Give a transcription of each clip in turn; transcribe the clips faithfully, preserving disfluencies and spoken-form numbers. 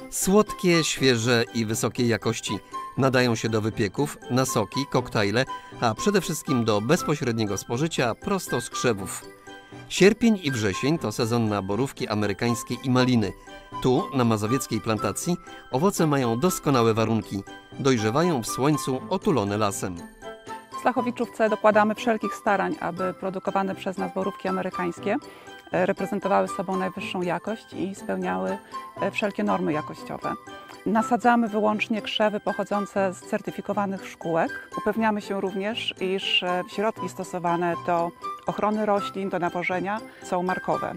Słodkie, świeże i wysokiej jakości. Nadają się do wypieków, na soki, koktajle, a przede wszystkim do bezpośredniego spożycia prosto z krzewów. Sierpień i wrzesień to sezon na borówki amerykańskie i maliny. Tu, na mazowieckiej plantacji, owoce mają doskonałe warunki. Dojrzewają w słońcu otulone lasem. W Stachowiczówce dokładamy wszelkich starań, aby produkowane przez nas borówki amerykańskie reprezentowały sobą najwyższą jakość i spełniały wszelkie normy jakościowe. Nasadzamy wyłącznie krzewy pochodzące z certyfikowanych szkółek. Upewniamy się również, iż środki stosowane do ochrony roślin, do nawożenia są markowe.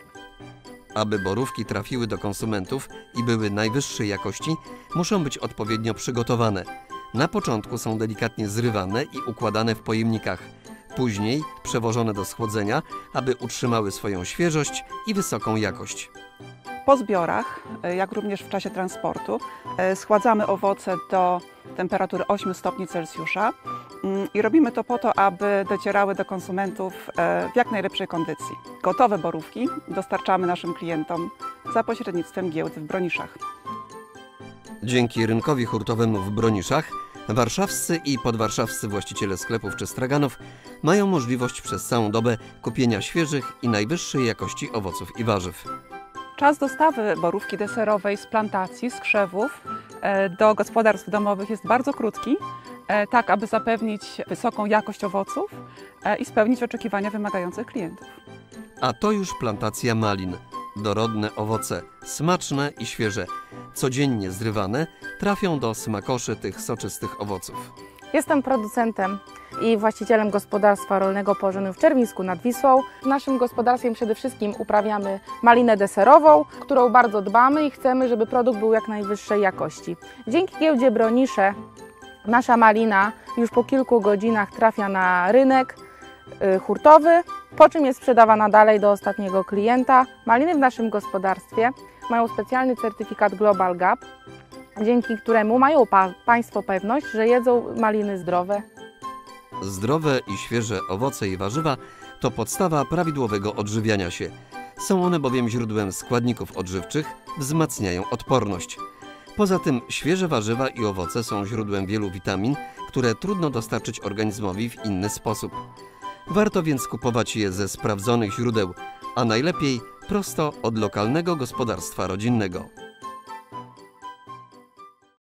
Aby borówki trafiły do konsumentów i były najwyższej jakości, muszą być odpowiednio przygotowane. Na początku są delikatnie zrywane i układane w pojemnikach. Później przewożone do schłodzenia, aby utrzymały swoją świeżość i wysoką jakość. Po zbiorach, jak również w czasie transportu, schładzamy owoce do temperatury ośmiu stopni Celsjusza i robimy to po to, aby docierały do konsumentów w jak najlepszej kondycji. Gotowe borówki dostarczamy naszym klientom za pośrednictwem giełdy w Broniszach. Dzięki rynkowi hurtowemu w Broniszach warszawscy i podwarszawscy właściciele sklepów czy straganów mają możliwość przez całą dobę kupienia świeżych i najwyższej jakości owoców i warzyw. Czas dostawy borówki deserowej z plantacji, z krzewów do gospodarstw domowych jest bardzo krótki, tak aby zapewnić wysoką jakość owoców i spełnić oczekiwania wymagających klientów. A to już plantacja malin. Dorodne owoce, smaczne i świeże, codziennie zrywane, trafią do smakoszy tych soczystych owoców. Jestem producentem i właścicielem gospodarstwa rolnego położonego w Czerwińsku nad Wisłą. W naszym gospodarstwie przede wszystkim uprawiamy malinę deserową, którą bardzo dbamy i chcemy, żeby produkt był jak najwyższej jakości. Dzięki giełdzie Bronisze nasza malina już po kilku godzinach trafia na rynek hurtowy, po czym jest sprzedawana dalej do ostatniego klienta. Maliny w naszym gospodarstwie mają specjalny certyfikat Global Gap, dzięki któremu mają pa Państwo pewność, że jedzą maliny zdrowe. Zdrowe i świeże owoce i warzywa to podstawa prawidłowego odżywiania się. Są one bowiem źródłem składników odżywczych, wzmacniają odporność. Poza tym świeże warzywa i owoce są źródłem wielu witamin, które trudno dostarczyć organizmowi w inny sposób. Warto więc kupować je ze sprawdzonych źródeł, a najlepiej prosto od lokalnego gospodarstwa rodzinnego.